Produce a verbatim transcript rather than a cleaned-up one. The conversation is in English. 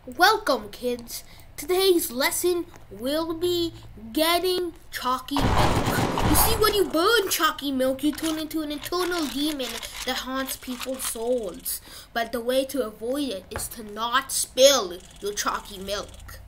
Welcome, kids. Today's lesson will be getting chalky milk. You see, when you burn chalky milk, you turn into an eternal demon that haunts people's souls. But the way to avoid it is to not spill your chalky milk.